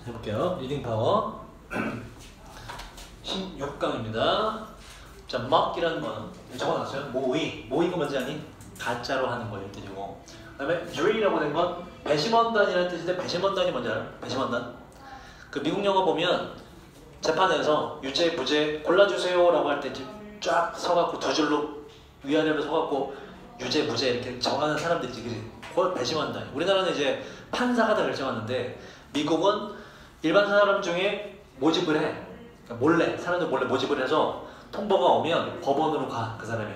해볼게요. 리딩 파워 16강입니다. 자, mock이라는 건 적어놨어요. 모의가 뭔지 아니? 가짜로 하는 거일 뜻이고, 그 다음에 drill이라고 된 건 배심원단이라는 뜻인데, 배심원단이 뭔지 알아요? 배심원단? 그 미국 영화 보면 재판에서 유죄, 무죄 골라주세요 라고 할 때 쫙 서갖고 두 줄로 위아래로 서갖고 유죄, 무죄 이렇게 정하는 사람들이지, 그지? 그걸 배심원단. 우리나라는 이제 판사가 다 결정하는데, 미국은 일반 사람 중에 모집을 해. 그러니까 몰래, 사람들 몰래 모집을 해서 통보가 오면 법원으로 가, 그 사람이.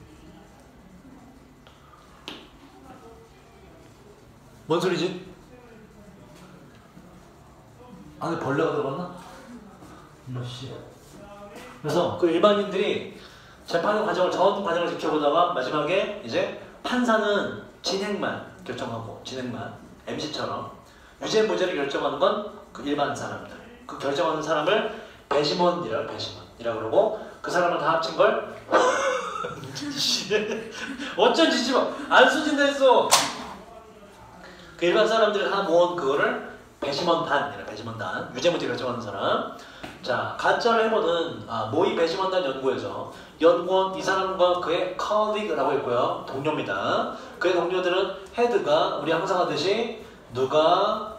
뭔 소리지? 안에 벌레가 들어갔나? 그래서 그 일반인들이 재판의 과정을, 전 과정을 지켜보다가 마지막에 이제 판사는 진행만 결정하고, 진행만 MC처럼 유죄 무죄를 결정하는 건 그 일반 사람들, 그 결정하는 사람을 배심원이라고, 배심원이라고 그러고, 그 사람을 다 합친 걸 어쩐지 지금 안 수진다 했어. 그 일반 사람들이 다 모은 그거를 배심원단이라, 배심원단. 유죄 무죄 결정하는 사람. 자, 가짜를 해보는 모의 배심원단 연구에서 연구원 이 사람과 그의 colleague라고 했고요, 동료입니다. 그의 동료들은 헤드가 우리 항상 하듯이 누가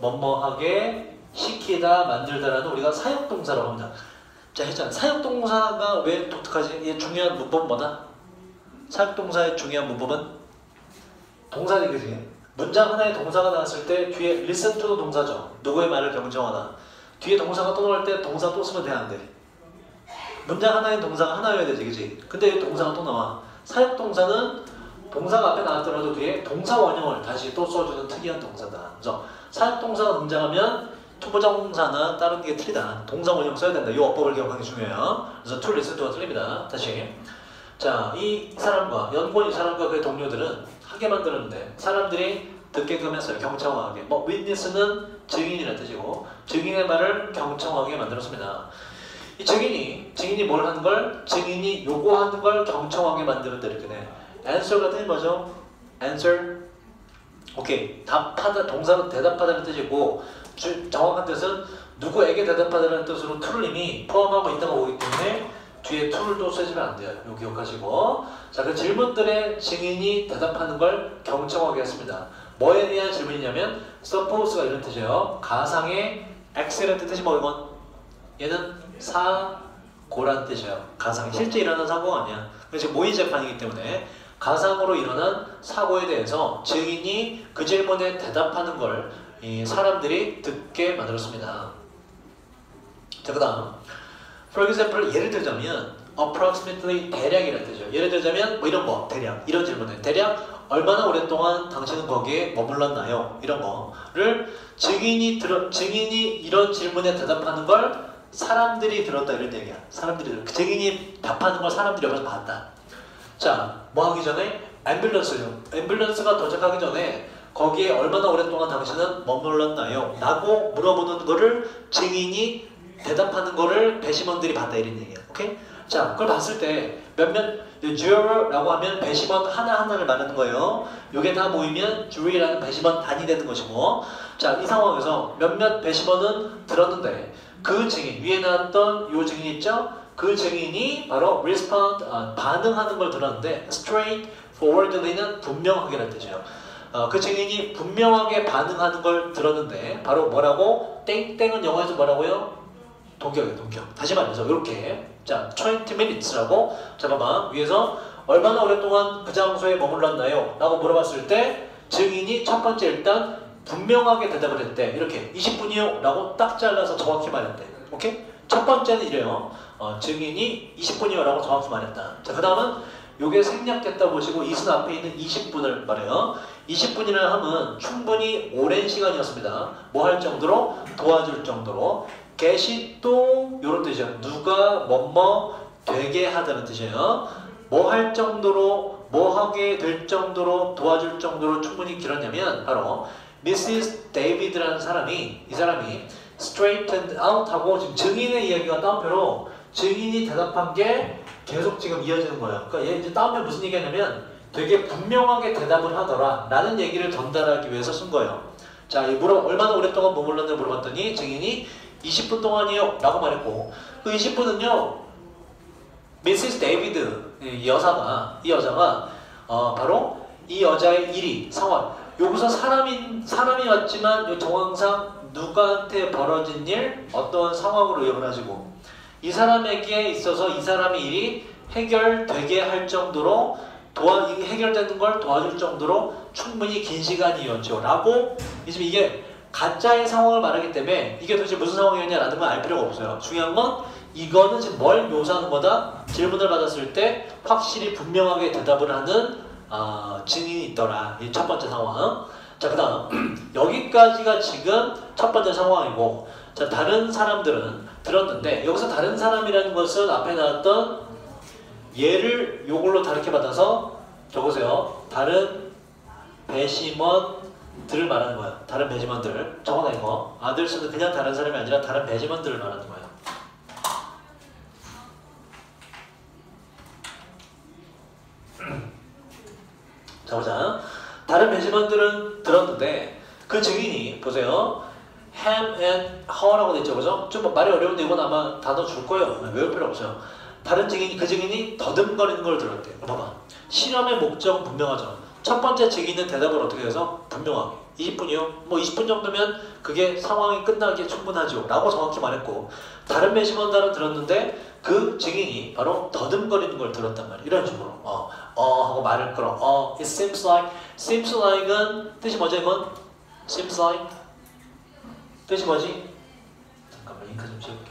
뭐뭐하게 시키다, 만들다라는 우리가 사역동사라고 합니다. 자, 했잖아. 사역동사가 왜 독특하지? 이 중요한 문법은 뭐다? 사역동사의 중요한 문법은 동사지, 그지? 문장 하나에 동사가 나왔을 때 뒤에 listen to도 동사죠. 누구의 말을 경청하다. 뒤에 동사가 또 나올 때 동사 또 쓰면 돼, 안 돼? 문장 하나에 동사가 하나여야 되지, 그지? 근데 왜 동사가 또 나와? 사역동사는 동사가 앞에 나왔더라도 뒤에 동사 원형을 다시 또 써주는 특이한 동사다. 그래서 사역동사가 등장하면 투부정사나 다른 게 틀리다. 동사 원형 써야 된다. 이 어법을 기억하는 게 중요해요. 그래서 to listen to가 틀립니다. 다시. 자, 이 사람과, 연구원 이 사람과 그의 동료들은 하게 만들었는데, 사람들이 듣게끔 했어요. 경청하게. witness는 증인이라는 뜻이고, 증인의 말을 경청하게 만들었습니다. 이 증인이 뭘 하는 걸? 증인이 요구하는 걸 경청하게 만드는데 이렇게 돼. answer가 뜻이 뭐죠? answer. 오케이. 답하다, 동사는 대답하다는 뜻이고, 정확한 뜻은 누구에게 대답하다는 뜻으로 to를 이미 포함하고 있다고 보기 때문에 뒤에 to를 또 쓰시면 안 돼요. 이거 기억하시고. 자, 그 질문들에 증인이 대답하는 걸 경청하게 했습니다. 뭐에 대한 질문이냐면 suppose가 이런 뜻이에요. 가상의 accident 뜻이 뭐 이건? 얘는 사고란 뜻이에요. 가상이 실제 일어난 사고가 아니야. 지금 모의 재판이기 때문에 가상으로 일어난 사고에 대해서 증인이 그 질문에 대답하는 걸 이 사람들이 듣게 만들었습니다. 자, 그 다음 for example, 예를 들자면 approximately, 대략이라는 뜻이에요. 예를 들자면 뭐 이런 거, 대략 이런 질문에 대략 얼마나 오랫동안 당신은 거기에 머물렀나요? 이런 거를 증인이 이런 질문에 대답하는 걸 사람들이 들었다, 이런 얘기야. 사람들이 증인이 답하는 걸 사람들이 옆에서 봤다. 자, 뭐 하기 전에 앰뷸런스요. 앰뷸런스가 도착하기 전에 거기에 얼마나 오랫동안 당신은 머물렀나요? 라고 물어보는 거를 증인이 대답하는 거를 배심원들이 봤다, 이런 얘기야. 오케이? 자, 그걸 봤을 때 juror라고 하면 배심원 하나하나를 말하는 거예요. 요게 다 모이면 jury라는 배심원단이 되는 것이고, 자, 이 상황에서 몇몇 배심원은 들었는데 그 증인, 위에 나왔던 요 증인 있죠? 그 증인이 바로 respond, 반응하는 걸 들었는데 straightforwardly는 분명하게라는 뜻이에요. 그 증인이 분명하게 반응하는 걸 들었는데 바로 뭐라고? 땡땡은 영어에서 뭐라고요? 동격이에요, 동격. 다시 말해서 이렇게, 자, 20 minutes라고, 잠깐만, 위에서 얼마나 오랫동안 그 장소에 머물렀나요? 라고 물어봤을 때 증인이 첫 번째 일단 분명하게 대답을 했대. 이렇게 20분이요? 라고 딱 잘라서 정확히 말했대. 오케이? 첫 번째는 이래요. 증인이 20분이요? 라고 정확히 말했다. 자, 그 다음은 요게 생략됐다 보시고 이순 앞에 있는 20분을 말해요. 20분이라는 함은 충분히 오랜 시간이었습니다. 뭐 할 정도로? 도와줄 정도로. get이 또 요런 뜻이에요. 누가 뭐뭐 되게 하다는 뜻이에요. 뭐 할 정도로, 뭐 하게 될 정도로, 도와줄 정도로 충분히 길었냐면 바로 Mrs. David라는 사람이, 이 사람이 straightened out 하고, 지금 증인의 이야기가 따옴표로 증인이 대답한 게 계속 지금 이어지는 거예요. 그러니까 얘 이제 다음에 무슨 얘기하냐면 되게 분명하게 대답을 하더라 라는 얘기를 전달하기 위해서 쓴 거예요. 자, 얼마나 오랫동안 머물렀냐 물어봤더니 증인이 20분 동안이요 라고 말했고, 그 20분은요 미시스 데이비드 이 여자가 바로 이 여자의 일이 상황, 여기서 사람이 왔지만 이 정황상 누구한테 벌어진 일, 어떤 상황으로 이어가지고 이 사람에게 있어서 이 사람의 일이 해결되게 할 정도로 해결되는 걸 도와줄 정도로 충분히 긴 시간이었죠 라고. 지금 이게 가짜의 상황을 말하기 때문에 이게 도대체 무슨 상황이었냐라는 걸 알 필요가 없어요. 중요한 건 이거는 지금 뭘 묘사하는 거다? 질문을 받았을 때 확실히 분명하게 대답을 하는 증인이 있더라. 이 첫 번째 상황. 자, 그 다음 여기까지가 지금 첫 번째 상황이고, 자, 다른 사람들은 들었는데, 여기서 다른 사람이라는 것은 앞에 나왔던 얘를 요걸로 다르게 받아서 적으세요. 다른 배심원들을 말하는 거야. 다른 배심원들. 적어놔 이거. 아들스는 그냥 다른 사람이 아니라 다른 배심원들을 말하는 거야. 자, 보자. 다른 배심원들은 들었는데 그 증인이 보세요. ham and her라고 됐죠, 그죠? 좀 말이 어려운데 이건 아마 단어 줄 거예요. 외울 필요 없어요. 그 증인이 더듬거리는 걸 들었대요. 봐봐. 실험의 목적은 분명하죠. 첫 번째 증인은 대답을 어떻게 해서 분명하게 20분이요? 뭐 20분 정도면 그게 상황이 끝나기에 충분하죠 라고 정확히 말했고, 다른 배심원들은 들었는데 그 증인이 바로 더듬거리는 걸 들었단 말이에요. 이런 식으로 하고 말을 끌어. it seems like은 뜻이 뭐죠 이건? seems like 뜻이 뭐지? 잠깐만 잉크 좀 지울게.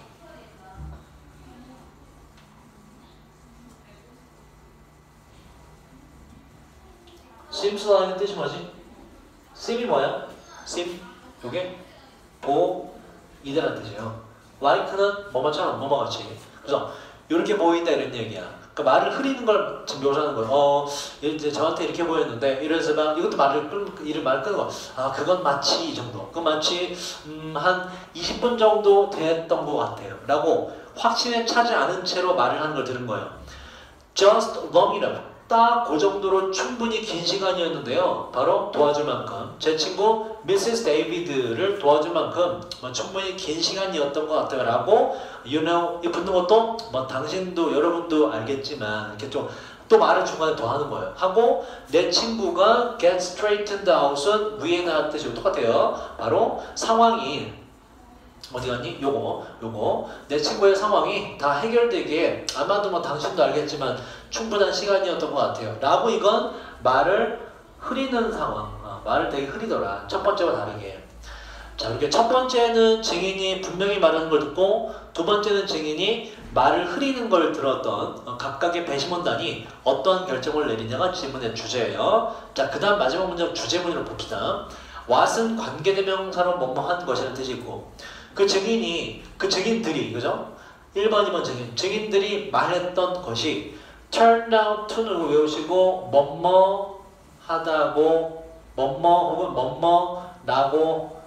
seems like은 뜻이 뭐지? seem이 뭐야? seem 요게 보이다라는 뜻이에요. like는 뭐뭐처럼 뭐뭐같이. 그래서 이렇게 보인다 이런 얘기야. 그러니까 말을 흐리는 걸 지금 묘사하는 거예요. 이제 저한테 이렇게 보였는데 이래서 막 이것도 말을 끄는 거. 그건 마치 이 정도. 그건 마치 한 20분 정도 됐던 것 같아요. 라고 확신에 차지 않은 채로 말을 하는 걸 들은 거예요. Just long enough. 딱 그 정도로 충분히 긴 시간이었는데요. 바로 도와줄 만큼 제 친구 미시스 데이비드를 도와줄 만큼 충분히 긴 시간이었던 것 같아요 라고 you know 이 붙는 것도 당신도 여러분도 알겠지만 이렇게 좀 또 말을 중간에 더 하는 거예요. 하고 내 친구가 get straightened out은 위에 나왔듯이 똑같아요. 바로 상황이 어디 갔니? 요거 내 친구의 상황이 다 해결되기에 아마도 당신도 알겠지만 충분한 시간이었던 것 같아요 라고. 이건 말을 흐리는 상황, 말을 되게 흐리더라. 첫 번째와 다르게. 자, 이렇게 첫 번째는 증인이 분명히 말하는 걸 듣고, 두 번째는 증인이 말을 흐리는 걸 들었던 각각의 배심원단이 어떤 결정을 내리냐가 질문의 주제예요. 자, 그 다음 마지막 문장 주제문으로 봅시다. what은 관계대명사로 뭐뭐한 것이라는 뜻이고, 그 증인들이, 그죠? 1번, 2번 증인들이 말했던 것이 turned out to는 외우시고 뭐뭐 하다고 뭐뭐 혹은 뭐뭐라고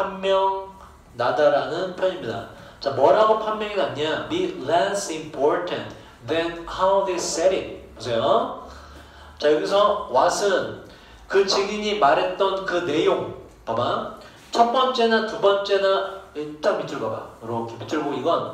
판명나다라는 표현입니다. 자, 뭐라고 판명이 났냐? be less important than how they said it. 보세요. 자, 여기서 what은 그 증인이 말했던 그 내용 봐봐. 첫 번째나 두 번째나 딱 밑으로 가봐. 이렇게 밑으로 보고 이건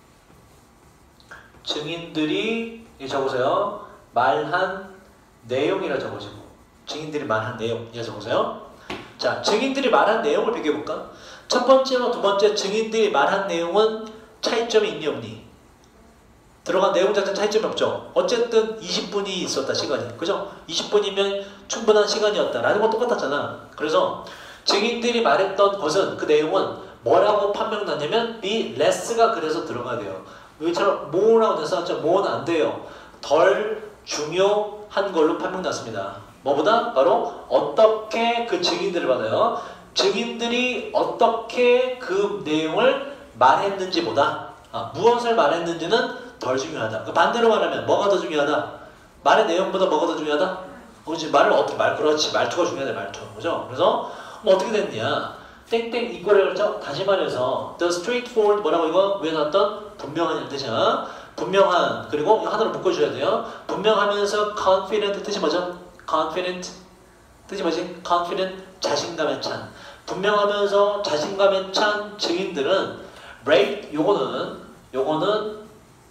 증인들이 적으세요. 말한 내용이라 적으시고 증인들이 말한 내용이라 적으세요. 자, 증인들이 말한 내용을 비교해볼까? 첫 번째와 두 번째 증인들이 말한 내용은 차이점이 있니 없니? 들어간 내용 자체는 차이점이 없죠. 어쨌든 20분이 있었다 시간이. 그죠? 20분이면 충분한 시간이었다 라는 건 똑같았잖아. 그래서 증인들이 말했던 것은 그 내용은 뭐라고 판명났냐면 be less가 그래서 들어가야 돼요. 여기처럼 more라고 돼서 썼죠. more는 안 돼요. 덜 중요한 걸로 판명났습니다. 뭐보다? 바로 어떻게 그 증인들을 받아요. 증인들이 어떻게 그 내용을 말했는지보다 무엇을 말했는지는 덜 중요하다. 그 반대로 말하면 뭐가 더 중요하다? 말의 내용보다 뭐가 더 중요하다? 그렇지. 그렇지. 말투가 중요하다. 말투. 그죠? 그래서 어떻게 됐냐? 땡땡 이거를 그렇죠? 다시 말해서 the straightforward 뭐라고 이거 위에 나왔던 분명한 뜻이야. 분명한. 그리고 이거 하나로 묶어줘야 돼요. 분명하면서 confident 뜻이 뭐죠? confident 뜻이 뭐지? confident 자신감에 찬. 분명하면서 자신감에 찬 증인들은 rate 요거는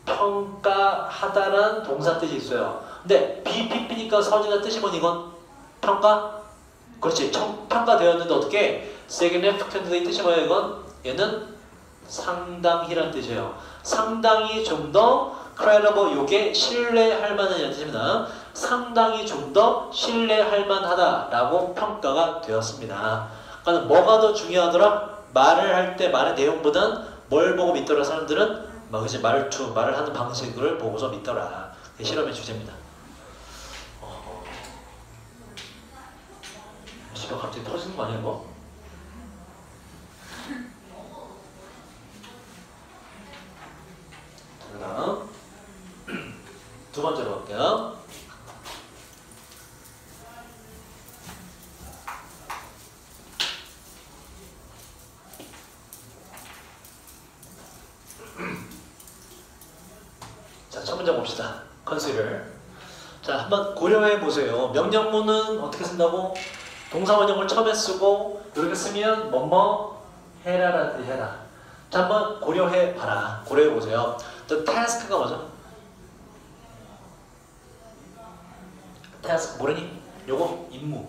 평가하다라는 동사 뜻이 있어요. 근데 BPP니까 서준의 뜻이 뭐니 이건? 평가? 그렇지. 평가되었는데 어떻게? significant의 뜻이 뭐예요 이건? 얘는 상당히란 뜻이에요. 상당히 좀 더 credible 요게 신뢰할 만한 뜻입니다. 상당히 좀 더 신뢰할 만하다라고 평가가 되었습니다. 그러니까 뭐가 더 중요하더라? 말을 할 때 말의 내용보단 뭘 보고 믿더라 사람들은? 그치, 말을 하는 방식을 보고서 믿더라. 실험의 주제입니다. 집에 갑자기 터지는 거 아니야 이거? 그다음 두 번째로 갈게요. 자, 첫 문제 봅시다. consider. 자, 한번 고려해 보세요. 명령문은 어떻게 쓴다고? 동사 원형을 처음에 쓰고 이렇게 쓰면 뭐뭐 해라라는 뜻이 해라. 자, 한번 고려해 봐라. 고려해 보세요. The task가 뭐죠? task 모르니? 요거 임무.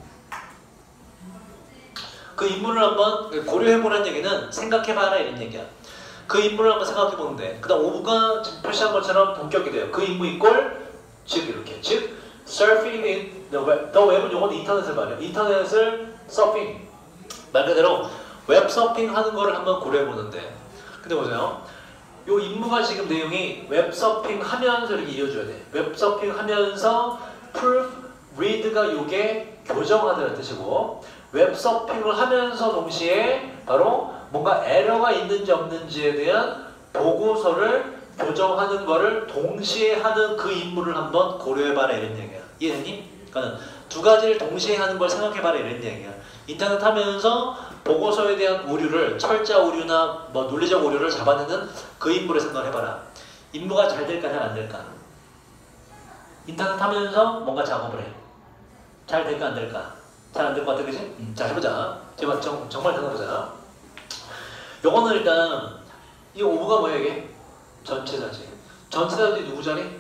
그 임무를 한번 고려해 보라는 얘기는 생각해 봐라 이런 얘기야. 그 임무를 한번 생각해 보는데 그 다음 5부가 지금 표시한 것처럼 본격이 돼요. 그 임무 이꼴 즉 이렇게 즉 surfing in the web. the web은 요건 인터넷을 말이에요. 인터넷을 서핑 말 그대로 웹 서핑 하는 거를 한번 고려해 보는데 근데 보세요. 요 임무가 지금 내용이 웹 서핑 하면서 이렇게 이어줘야 돼. 웹 서핑 하면서 proof read가 요게 교정하다는 뜻이고 웹 서핑을 하면서 동시에 바로 뭔가 에러가 있는지 없는지에 대한 보고서를 교정하는 거를 동시에 하는 그 임무를 한번 고려해봐라 이런 얘기야. 이해했니? 그러니까 두 가지를 동시에 하는 걸 생각해봐라 이런 얘기야. 인터넷 하면서 보고서에 대한 오류를 철자 오류나 뭐 논리적 오류를 잡아내는 그 임무를 생각해봐라. 임무가 잘 될까 잘 안 될까? 인터넷 하면서 뭔가 작업을 해. 잘 될까 안 될까? 잘 안 될 것 같아 그치? 자 해보자. 제발 정말 생각해보자. 요거는 일단 이 오브가 뭐야 이게? 전체자지. 전체자 뒤에 누구 자리?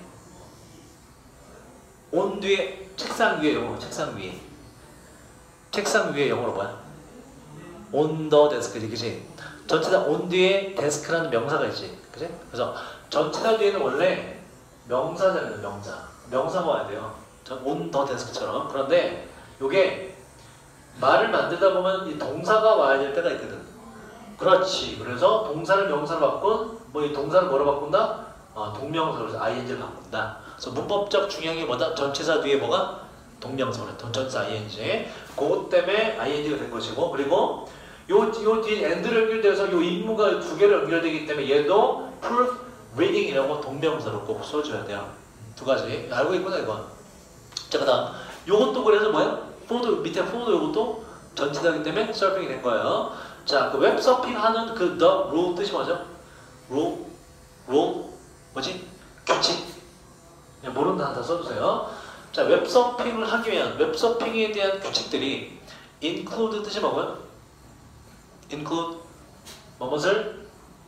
온 뒤에 책상 위에 영어로 책상 위에. 책상 위에 영어로 뭐야? on the desk지 그치? 전체자 온 뒤에 데스크라는 명사가 있지 그치? 그래서 전체자 뒤에는 원래 명사잖아요. 명사가 와야 돼요. on the desk처럼. 그런데 요게 말을 만들다 보면 이 동사가 와야 될 때가 있거든. 그렇지. 그래서 동사를 명사로 바꾼 뭐 이 동사를 뭐로 바꾼다? 동명사로 해서 ing를 바꾼다. 그래서 문법적 중요한 뭐다? 전체사 뒤에 뭐가? 동명사로 전체사 ing. 그것 때문에 ing가 된 것이고 그리고 요 뒤에 and를 연결돼서 요 임무가 두 개로 연결되기 때문에 얘도 proof reading이라고 동명사로 꼭 써줘야 돼요. 두 가지 알고 있구나 이건. 자 그다음 요것도 그래서 뭐야? 포드 밑에 포드 요것도 전체사기 때문에 서핑이 된 거예요. 자, 그 웹 서핑하는 그 the rule 뜻이 뭐죠? rule 뭐지? 규칙. 그냥 모르는 단어 다 써주세요. 자, 웹 서핑을 하기 위한 웹 서핑에 대한 규칙들이 include 뜻이 뭐고요? include 뭐뭇을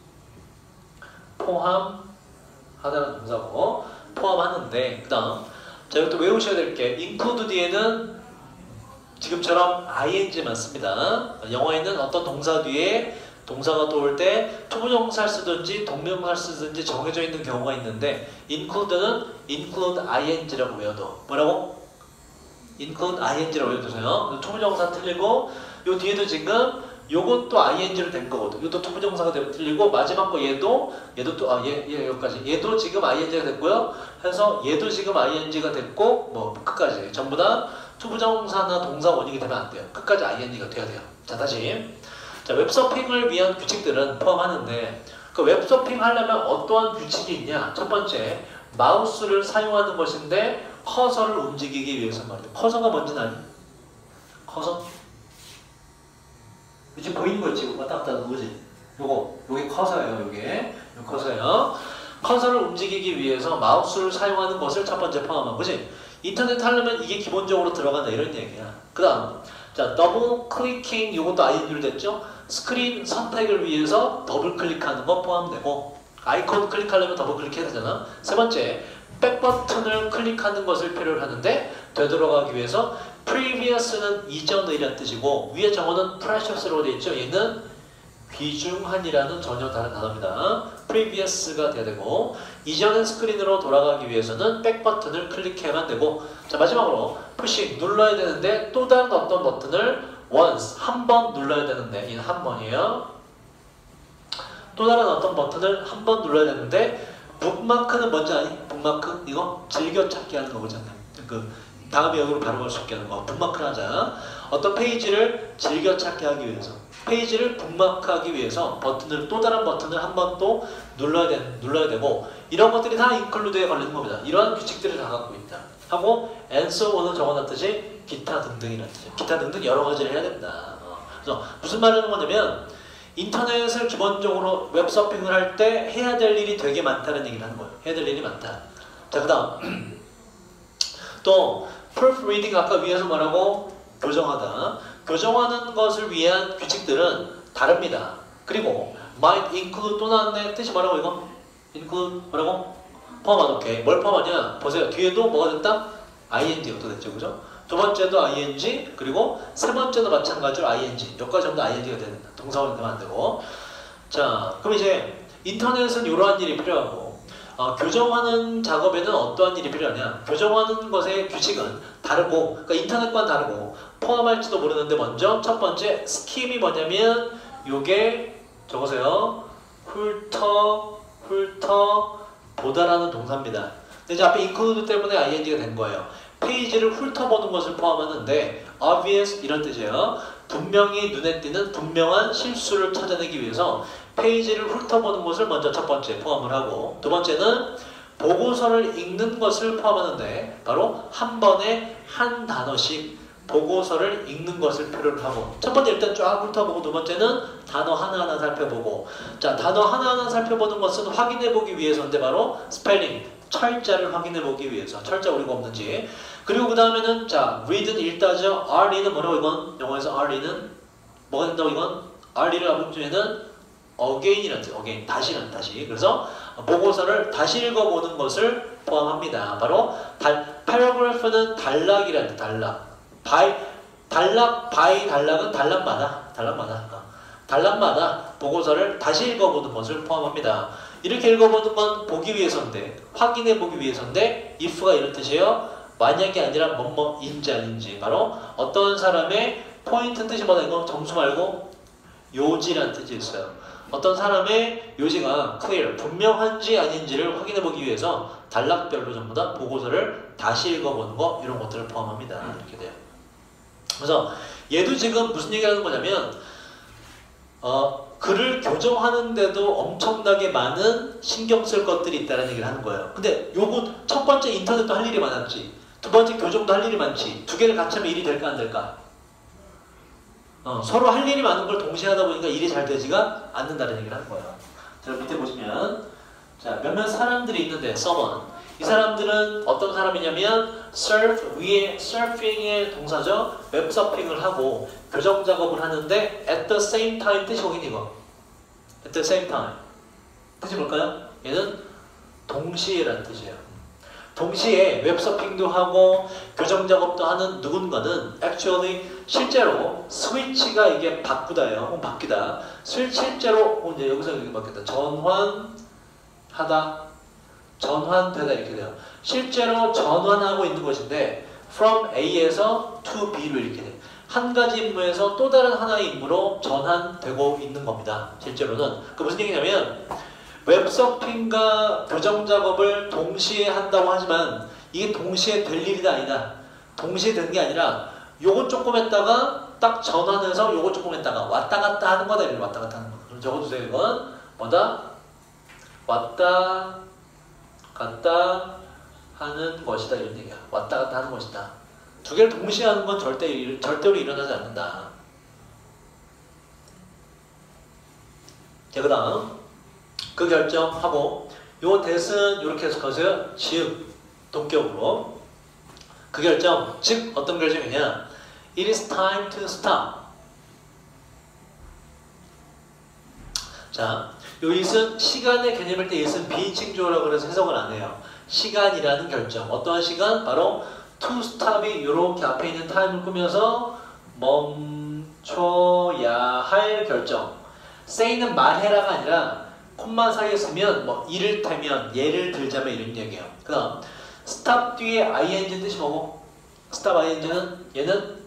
포함하다는 동사고 포함하는데 그다음 자, 이것도 외우셔야 될 게 include 뒤에는 지금처럼 ing만 씁니다. 영어에는 어떤 동사 뒤에 동사가 또 올 때 투부정사를 쓰든지 동명사를 쓰든지 정해져 있는 경우가 있는데 include는 include ing라고 외워둬. 뭐라고? include ing라고 외워두세요. 투부정사 틀리고 요 뒤에도 지금 요것도 ing로 된 거거든. 이것도 투부정사가 되면 틀리고 마지막 거 얘도 또 얘 여기까지 얘도 지금 ing가 됐고요. 해서 얘도 지금 ing가 됐고 뭐 끝까지 전부 다 투부정사나 동사 원형이 되면 안 돼요. 끝까지 ing가 돼야 돼요. 자 다시 자 웹서핑을 위한 규칙들은 포함하는데 그 웹서핑 하려면 어떠한 규칙이 있냐? 첫 번째 마우스를 사용하는 것인데 커서를 움직이기 위해서 말이에요. 커서가 뭔지 아니? 커서? 이제 보이는 거 있지? 왔다 갔다 하는 거지? 요게 커서예요. 요게 커서예요. 커서를 움직이기 위해서 마우스를 사용하는 것을 첫 번째 포함한 거지? 인터넷 하려면 이게 기본적으로 들어간다 이런 얘기야. 그 다음 자, 더블 클릭킹 이것도 ing로 됐죠? 스크린 선택을 위해서 더블 클릭하는 거 포함되고 아이콘 클릭하려면 더블 클릭해야 되잖아. 세 번째, 백 버튼을 클릭하는 것을 필요로 하는데 되돌아가기 위해서 previous는 이전이라는 뜻이고 위에 정어는 precious로 되어 있죠. 얘는 귀중한이라는 전혀 다른 단어입니다. previous가 돼야 되고 이전의 스크린으로 돌아가기 위해서는 백 버튼을 클릭해야만 되고 자 마지막으로 pushing 눌러야 되는데 또 다른 어떤 버튼을 once 한 번 눌러야 되는데 얘는 한 번이에요. 또 다른 어떤 버튼을 한 번 눌러야 되는데 북마크는 뭔지 아니? 북마크? 이거 즐겨찾기 하는 거잖아요. 그 다음에 여기로 바로 갈 수 있게 하는 거. 북마크를 하자. 어떤 페이지를 즐겨찾기 하기 위해서 페이지를 북마크하기 위해서 버튼을 또 다른 버튼을 한 번 또 눌러야 되고 이런 것들이 다 인클루드에 걸리는 겁니다. 이러한 규칙들을 다 갖고 있다. 하고 and so on을 적어놨듯이 기타 등등이라는 뜻이에요. 기타 등등 여러 가지를 해야 된다. 그래서 무슨 말을 하는 거냐면 인터넷을 기본적으로 웹서핑을 할 때 해야 될 일이 되게 많다는 얘기를 하는 거예요. 해야 될 일이 많다. 자, 그 다음 또 proofreading 아까 위에서 말하고 교정하다. 교정하는 것을 위한 규칙들은 다릅니다. 그리고 might include 또 나왔네. 뜻이 뭐라고 이거? include 뭐라고? 포함하다. 오케이. 뭘 포함하냐? 보세요. 뒤에도 뭐가 됐다? ing가 또 됐죠. 그죠? 두 번째도 ing 그리고 세 번째도 마찬가지로 ing 여기까지 전부 다 ing가 되는 동사원이 되면 안 되고 자 그럼 이제 인터넷은 이러한 일이 필요하고 교정하는 작업에는 어떠한 일이 필요하냐 교정하는 것의 규칙은 다르고 그러니까 인터넷과는 다르고 포함할지도 모르는데 먼저 첫 번째 스킴이 뭐냐면 요게 적으세요 훑어 보다라는 동사입니다. 근데 이제 앞에 include 때문에 ing가 된 거예요. 페이지를 훑어보는 것을 포함하는데 obvious 이런 뜻이에요. 분명히 눈에 띄는 분명한 실수를 찾아내기 위해서 페이지를 훑어보는 것을 먼저 첫 번째 포함을 하고 두 번째는 보고서를 읽는 것을 포함하는데 바로 한 번에 한 단어씩 보고서를 읽는 것을 필요로 하고 첫 번째 일단 쫙 훑어보고 두 번째는 단어 하나하나 살펴보고 자 단어 하나하나 살펴보는 것은 확인해보기 위해서인데 바로 스펠링 철자를 확인해보기 위해서 철자 오류가 없는지 그리고 그 다음에는 자 read는 읽다죠. read는 뭐라고 이건 영어에서 read는 뭐가 된다고 이건 read를 앞에 중에는 again이라는 뜻 again 다시라는 다시 그래서 보고서를 다시 읽어보는 것을 포함합니다. 바로 paragraph는 단락이라는 뜻 단락 단락은 단락마다 보고서를 다시 읽어보는 것을 포함합니다. 이렇게 읽어보는 건 보기 위해서인데 확인해보기 위해서인데 if가 이런 뜻이에요. 만약이 아니라 뭐뭐인지 아닌지 바로 어떤 사람의 포인트 뜻이 뭐다 이거 점수 말고 요지라는 뜻이 있어요. 어떤 사람의 요지가 clear 분명한지 아닌지를 확인해보기 위해서 단락별로 전부 다 보고서를 다시 읽어보는 거 이런 것들을 포함합니다. 이렇게 돼요. 그래서 얘도 지금 무슨 얘기하는 거냐면 글을 교정하는데도 엄청나게 많은 신경 쓸 것들이 있다는 얘기를 하는 거예요. 근데 요거 첫 번째 인터넷도 할 일이 많았지 두 번째 교정도 할 일이 많지 두 개를 같이 하면 일이 될까 안 될까? 서로 할 일이 많은 걸 동시에 하다 보니까 일이 잘 되지가 않는다는 얘기를 하는 거예요. 자 밑에 보시면 자 몇몇 사람들이 있는데 someone 이 사람들은 어떤 사람이냐면 surf 위에 surfing의 동사죠. 웹서핑을 하고 교정 작업을 하는데 at the same time 뜻이 거긴 이거 at the same time 뜻이 뭘까요? 얘는 동시에라는 뜻이에요. 동시에 웹서핑도 하고 교정 작업도 하는 누군가는 actually 실제로 스위치가 이게 바꾸다예요. 바뀌다. 실제로 이제 여기서 여기 바뀌다. 전환되다 이렇게 돼요. 실제로 전환하고 있는 것인데 from A에서 to B로 이렇게 돼요. 한 가지 임무에서 또 다른 하나의 임무로 전환되고 있는 겁니다. 실제로는 그 무슨 얘기냐면 웹서핑과 교정 작업을 동시에 한다고 하지만 이게 동시에 될 일이 아니다. 동시에 되는 게 아니라 요거 조금 했다가 딱 전환해서 요거 조금 했다가 왔다 갔다 하는 거다. 이렇게 왔다 갔다 하는 거. 그럼 적어주세요. 이건 뭐다? 왔다 갔다 하는 것이다. 이런 얘기야. 왔다 갔다 하는 것이다. 두 개를 동시에 하는 건 절대로 일어나지 않는다. 자, 그 다음 그 결정하고 요 대은 이렇게 해서 가세요. 지읒 동격으로 그 결정 즉 어떤 결정이냐 It is time to stop. 자, 요 it은 시간의 개념일 때 it은 비인칭주어라고 해서 해석을 안 해요. 시간이라는 결정. 어떠한 시간? 바로 to stop이 이렇게 앞에 있는 time을 꾸며서 멈춰야 할 결정. say는 말해라가 아니라 콤마 사이에 쓰면 뭐 이를테면 예를 들자면 이런 얘기예요. 그 다음 stop 뒤에 ing 뜻이 뭐고? stop ing는 얘는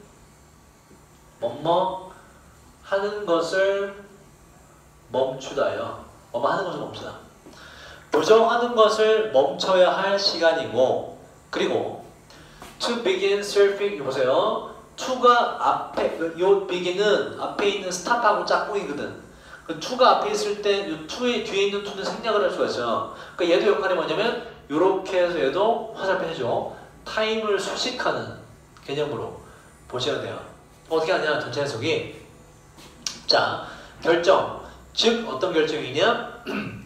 뭐뭐 하는 것을 멈추다요. 뭐뭐 하는 것을 멈추다. 교정하는 것을 멈춰야 할 시간이고, 그리고 to begin surfing 보세요. to가 앞에 요 begin은 앞에 있는 stop하고 짝꿍이거든. 그 to가 앞에 있을 때 요 to의 뒤에 있는 to는 생략을 할 수가 있어요. 그러니까 얘도 역할이 뭐냐면 요렇게 해서 얘도 화살표 해줘. 타임을 수식하는 개념으로 보셔야 돼요. 어떻게 하냐 전체 해석이. 자, 결정. 즉 어떤 결정이냐?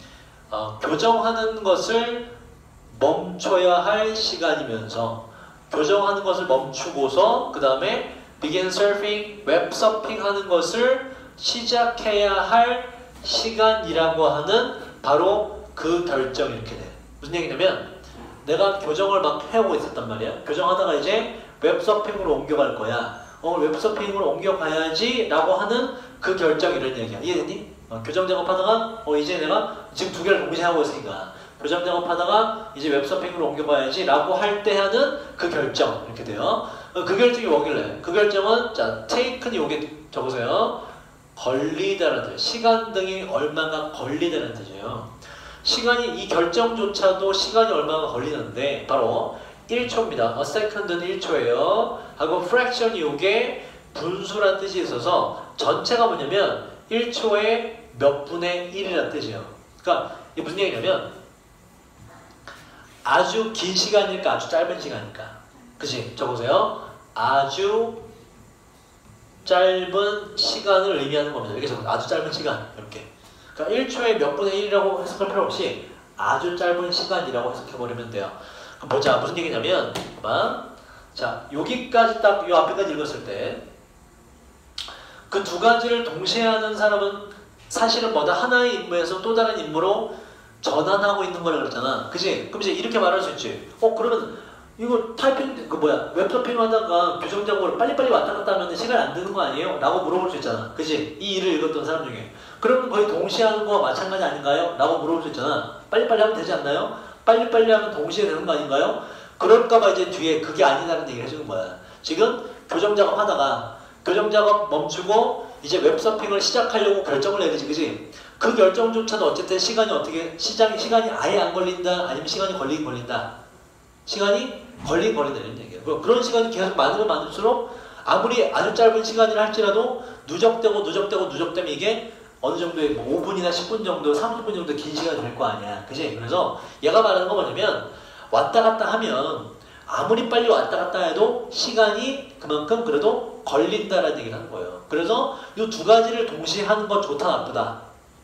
교정하는 것을 멈춰야 할 시간이면서 교정하는 것을 멈추고서 그 다음에 begin surfing, 웹 서핑하는 것을 시작해야 할 시간이라고 하는 바로 그 결정이 이렇게 돼. 무슨 얘기냐면 내가 교정을 막 해오고 있었단 말이야. 교정하다가 이제 웹 서핑으로 옮겨갈 거야. 웹 서핑으로 옮겨가야지 라고 하는 그 결정 이런 얘기야. 이해됐니? 교정 작업하다가 이제 내가 지금 두 개를 동시에 하고 있으니까 교정 작업하다가 이제 웹서핑으로 옮겨봐야지 라고 할 때 하는 그 결정 이렇게 돼요. 그 결정이 뭐길래? 그 결정은 자 take는 요게 적으세요. 걸리다라는 뜻. 시간 등이 얼마가 걸리다는 뜻이에요. 시간이 이 결정조차도 시간이 얼마가 걸리는데 바로 1초입니다. a second는 1초예요. 하고 fraction이 요게 분수라는 뜻이 있어서 전체가 뭐냐면 1초에 몇 분의 1이라는 뜻이에요. 그러니까 이게 무슨 얘기냐면 아주 긴 시간일까 아주 짧은 시간일까. 그치? 적으세요. 아주 짧은 시간을 의미하는 겁니다. 이렇게 적으세요. 아주 짧은 시간 이렇게. 그러니까 1초에 몇 분의 1이라고 해석할 필요 없이 아주 짧은 시간이라고 해석해버리면 돼요. 그럼 보자. 무슨 얘기냐면 자 여기까지 딱 요 앞에까지 읽었을 때 그 두 가지를 동시에 하는 사람은 사실은 뭐다 하나의 임무에서 또 다른 임무로 전환하고 있는 거라 그랬잖아. 그치? 그럼 이제 이렇게 말할 수 있지. 그러면 이거 타이핑 웹서핑 하다가 교정 작업을 빨리빨리 왔다 갔다 하면 시간 안 드는 거 아니에요? 라고 물어볼 수 있잖아. 그치? 이 일을 읽었던 사람 중에. 그러면 거의 동시에 하는 거와 마찬가지 아닌가요? 라고 물어볼 수 있잖아. 빨리빨리 하면 되지 않나요? 빨리빨리 하면 동시에 되는 거 아닌가요? 그럴까봐 이제 뒤에 그게 아니다라는 얘기를 해주는 거야. 지금 교정 작업 하다가 교정 작업 멈추고 이제 웹서핑을 시작하려고 결정을 내리지, 그지? 그 결정조차도 어쨌든 시간이 어떻게 시간이 아예 안 걸린다, 아니면 시간이 걸리긴 걸린다. 시간이 걸린다 이런 얘기예요. 그런 시간이 계속 많으면 많을수록 아무리 아주 짧은 시간이라 할지라도 누적되면 이게 어느 정도의 뭐 5분이나 10분 정도, 30분 정도 긴 시간이 될 거 아니야, 그지? 그래서 얘가 말하는 건 뭐냐면 왔다 갔다 하면 아무리 빨리 왔다 갔다 해도 시간이 그만큼 그래도 걸린다라는 얘기를 하는 거예요. 그래서 이 두 가지를 동시에 하는 건 좋다 나쁘다?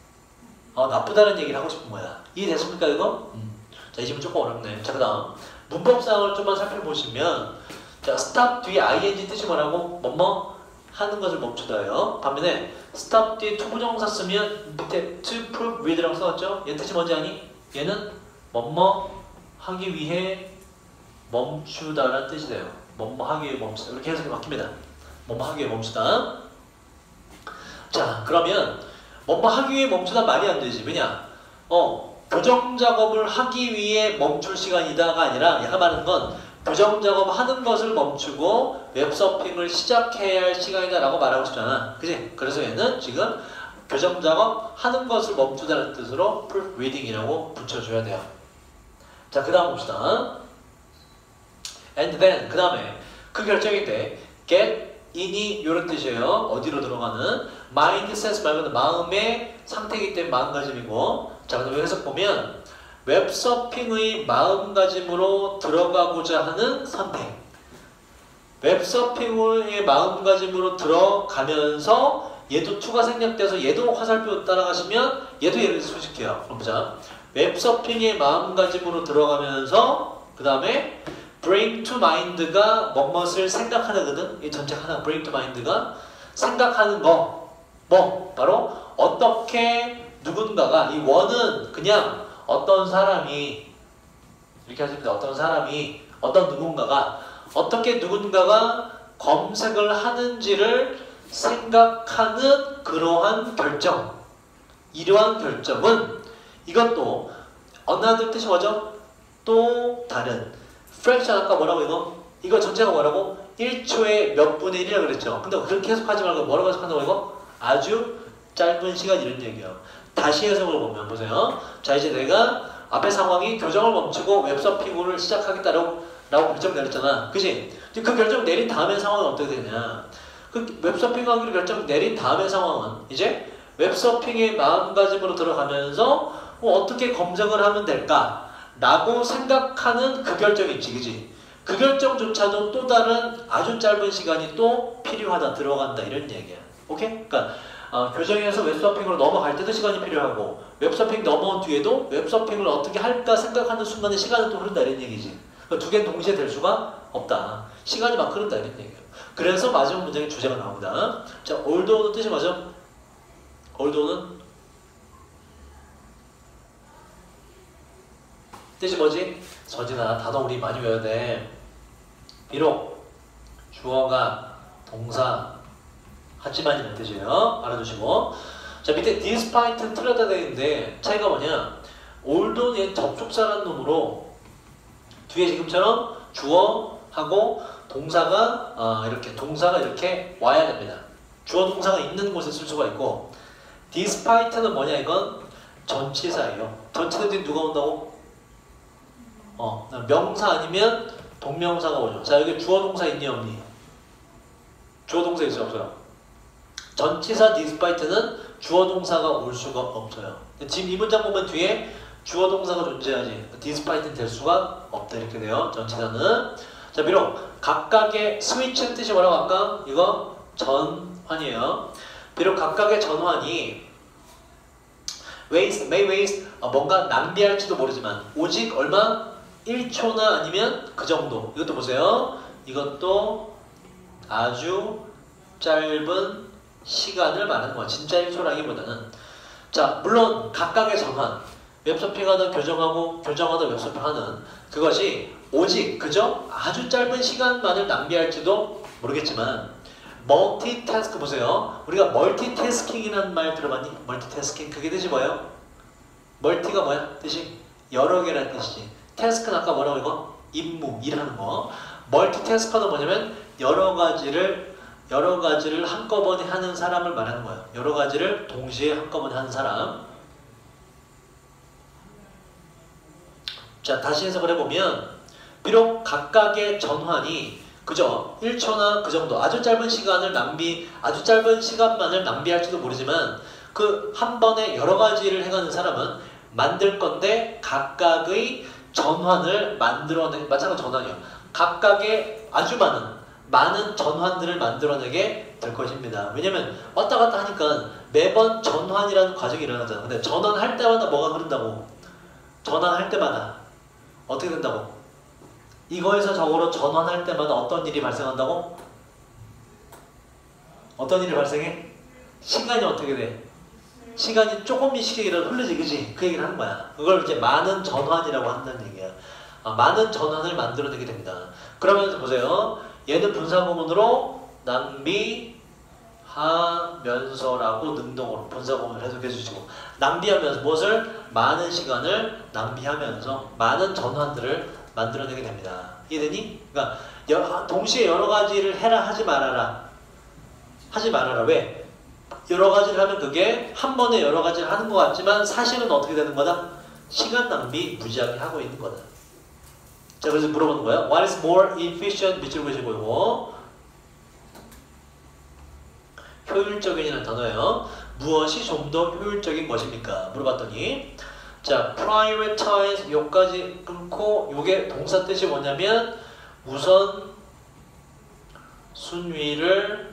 나쁘다는 얘기를 하고 싶은 거야. 이해됐습니까 이거? 자, 이 질문 조금 어렵네. 자, 그 다음 문법상을 좀만 살펴보시면 자, stop 뒤에 ing 뜻이 뭐라고? 뭐뭐 하는 것을 멈추다예요. 반면에 stop 뒤에 to 부정사 쓰면 밑에 to prove with라고 써왔죠? 얘 뜻이 뭔지 아니? 얘는 뭐뭐 하기 위해 멈추다라는 뜻이 돼요. 뭐뭐 하기 위해 멈추다. 이렇게 해석이 바뀝니다. 뭐뭐 하기 위해 멈추다. 자, 그러면 뭐뭐 하기 위해 멈추다 말이 안 되지. 왜냐? 교정 작업을 하기 위해 멈출 시간이다가 아니라 얘가 말하는 건 교정 작업 하는 것을 멈추고 웹서핑을 시작해야 할 시간이다 라고 말하고 싶잖아. 그치? 그래서 얘는 지금 교정 작업 하는 것을 멈추다는 뜻으로 proof reading이라고 붙여줘야 돼요. 자, 그 다음 봅시다. And then, 그 다음에 그 결정인데 get in이 이런 뜻이에요. 어디로 들어가는 mindset 말고는 마음의 상태이기 때문에 마음가짐이고. 자, 그럼 여기서 보면 웹서핑의 마음가짐으로 들어가고자 하는 선택. 웹서핑의 마음가짐으로 들어가면서 얘도 to가 생략돼서 얘도 화살표 따라가시면 얘도 얘를 소식해요. 그럼 보자. 웹서핑의 마음가짐으로 들어가면서 그 다음에 bring to mind가 뭐뭇을 생각하거든. 이 전체 하나 bring to mind가 생각하는 거. 뭐 바로 어떻게 누군가가 이 원은 그냥 어떤 사람이 이렇게 하십니다. 어떤 사람이 어떤 누군가가 어떻게 누군가가 검색을 하는지를 생각하는 그러한 결정. 이러한 결정은 이것도 another 뜻이 뭐죠? 또 다른 fraction 아까 뭐라고 이거 전체가 뭐라고? 1초에 몇 분의 1이라고 그랬죠. 근데 그렇게 해석하지 말고 뭐라고 해석한다고 이거? 아주 짧은 시간 이런 얘기예요. 다시 해석을 보면 보세요. 자 이제 내가 앞에 상황이 교정을 멈추고 웹서핑을 시작하겠다라고 결정 내렸잖아. 그치? 그 결정 내린 다음에 상황은 어떻게 되냐? 그 웹서핑하기로 결정 내린 다음에 상황은 이제 웹서핑의 마음가짐으로 들어가면서 어떻게 검색을 하면 될까? 라고 생각하는 그 결정이 있지, 그지? 그 결정조차도 또 다른 아주 짧은 시간이 또 필요하다, 들어간다 이런 얘기야. 오케이? 그러니까 교정에서 웹서핑으로 넘어갈 때도 시간이 필요하고 웹서핑 넘어온 뒤에도 웹서핑을 어떻게 할까 생각하는 순간에 시간이 또 흐른다 이런 얘기지. 그러니까 두 개는 동시에 될 수가 없다. 시간이 막 흐른다 이런 얘기예요. 그래서 마지막 문장의 주제가 나옵니다. 자, although는 뜻이 뭐죠? althogh는 뜻이 뭐지? 서진아, 단어 우리 많이 외워야 돼. 비록 주어가 동사 하지만이라는 뜻이에요. 알아두시고. 자, 밑에 despite는 틀렸다 되어 있는데 차이가 뭐냐? although는 접속사라는 놈으로 뒤에 지금처럼 주어하고 동사가 이렇게 와야 됩니다. 주어 동사가 있는 곳에 쓸 수가 있고 despite는 뭐냐? 이건 전치사예요. 전치사 뒤에 누가 온다고? 명사 아니면 동명사가 오죠. 자, 여기 주어 동사 있니 없니? 주어 동사 있어요 없어요? 전치사 despite는 주어 동사가 올 수가 없어요. 지금 이 문장 보면 뒤에 주어 동사가 존재하지 despite는 될 수가 없다 이렇게 돼요. 전치사는. 자, 비록 각각의 스위치는 뜻이 뭐라고 아까? 이거 전환이에요. 비록 각각의 전환이 may waste 뭔가 낭비할지도 모르지만 오직 얼마? 1초나 아니면 그 정도. 이것도 보세요. 이것도 아주 짧은 시간을 말하는 거야. 진짜 1초라기보다는. 자, 물론 각각의 전환, 웹서핑하다 교정하다 웹서핑하는 그것이 오직 그저 아주 짧은 시간만을 낭비할지도 모르겠지만 멀티태스크 보세요. 우리가 멀티태스킹이라는 말 들어봤니? 멀티태스킹 그게 뜻이 뭐예요? 멀티가 뭐야? 뜻이 여러 개라는 뜻이지. 태스크는 아까 뭐라고 이거? 임무, 일하는 거. 멀티태스커는 뭐냐면 여러 가지를 한꺼번에 하는 사람을 말하는 거예요. 여러 가지를 동시에 한꺼번에 하는 사람. 자, 다시 해석을 해보면 비록 각각의 전환이 그저 1초나 그 정도 아주 짧은 시간만을 낭비할지도 모르지만 그 한 번에 여러 가지를 해가는 사람은 만들 건데 각각의 전환을 마찬가지 전환이요. 각각의 아주 많은 전환들을 만들어내게 될 것입니다. 왜냐면 왔다 갔다 하니까 매번 전환이라는 과정이 일어나잖아. 근데 전환할 때마다 뭐가 흐른다고? 전환할 때마다 어떻게 된다고? 이거에서 저거로 전환할 때마다 어떤 일이 발생한다고? 어떤 일이 발생해? 시간이 어떻게 돼? 시간이 조금씩이라도 흐르지, 그지? 그 얘기를 하는 거야. 그걸 이제 많은 전환이라고 한다는 얘기야. 많은 전환을 만들어내게 됩니다. 그러면서 보세요. 얘는 분사구문으로 낭비하면서라고 능동으로 분사구문을 해석해 주시고 낭비하면서 무엇을? 많은 시간을 낭비하면서 많은 전환들을 만들어내게 됩니다. 이해되니? 그러니까 동시에 여러 가지를 해라 하지 말아라. 하지 말아라. 왜? 여러 가지를 하면 그게 한 번에 여러 가지를 하는 것 같지만 사실은 어떻게 되는 거다? 시간 낭비 무지하게 하고 있는 거다. 자, 그래서 물어보는 거예요. What is more efficient? 밑줄 그리시고 이거 효율적인이라는 단어예요. 무엇이 좀 더 효율적인 것입니까? 물어봤더니 자, prioritize 요까지 끊고 요게 동사 뜻이 뭐냐면 우선 순위를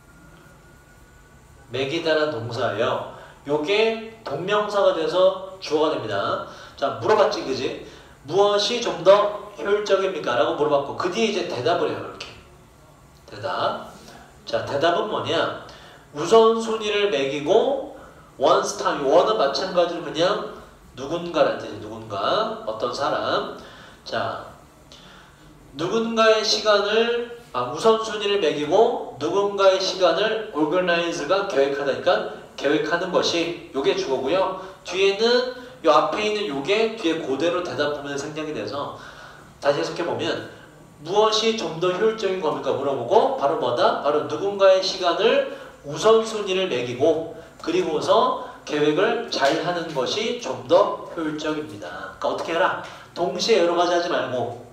매기다라는 동사예요. 요게 동명사가 돼서 주어가 됩니다. 자, 물어봤지, 그지? 무엇이 좀 더 효율적입니까? 라고 물어봤고 그 뒤에 이제 대답을 해요. 이렇게 대답. 자, 대답은 뭐냐? 우선순위를 매기고 once time, 원은 마찬가지로 그냥 누군가란 뜻이에요. 누군가, 어떤 사람. 자, 누군가의 시간을 우선순위를 매기고 누군가의 시간을 organize가 계획하다니까 계획하는 것이 요게 주어고요. 뒤에는 요 앞에 있는 요게 뒤에 그대로 대답 부분에 생략이 돼서 다시 해석해보면 무엇이 좀 더 효율적인 겁니까? 물어보고 바로 뭐다? 바로 누군가의 시간을 우선순위를 매기고 그리고서 계획을 잘 하는 것이 좀 더 효율적입니다. 그러니까 어떻게 해라? 동시에 여러 가지 하지 말고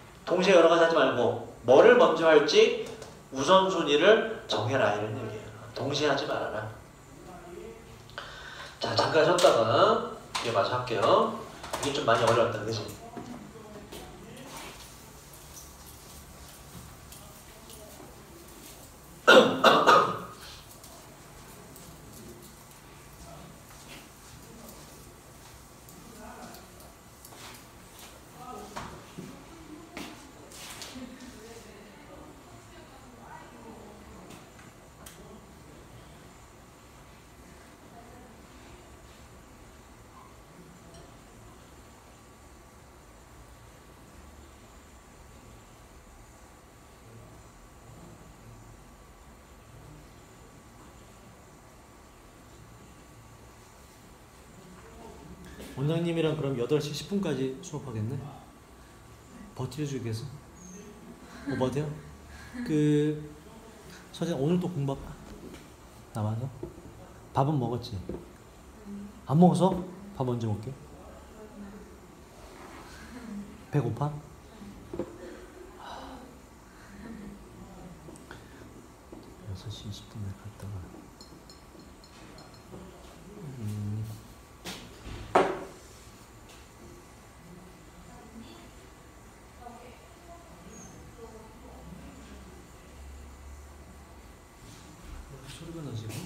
뭐를 먼저 할지 우선순위를 정해라 이런 얘기예요. 동시에 하지 말아라. 자, 잠깐 쉬었다가 이게 마저 할게요. 이게 좀 많이 어려웠다, 그치? 원장님이랑 그럼 8시 10분까지 수업하겠네? 버텨주겠어? 뭐 버텨? 선생님 오늘 또 공부 남아서? 밥은 먹었지? 안 먹어서? 밥 언제 먹게? 배고파? 6시 20분에 갔다가 소리가 나지?